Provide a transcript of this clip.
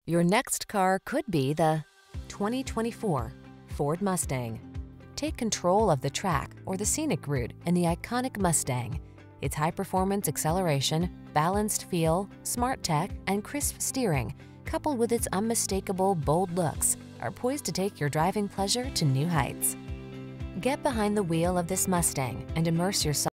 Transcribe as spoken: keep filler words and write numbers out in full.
Your next car could be the twenty twenty-four Ford Mustang. Take control of the track or the scenic route in the iconic Mustang. Its high-performance acceleration, balanced feel, smart tech, and crisp steering, coupled with its unmistakable, bold looks, are poised to take your driving pleasure to new heights. Get behind the wheel of this Mustang and immerse yourself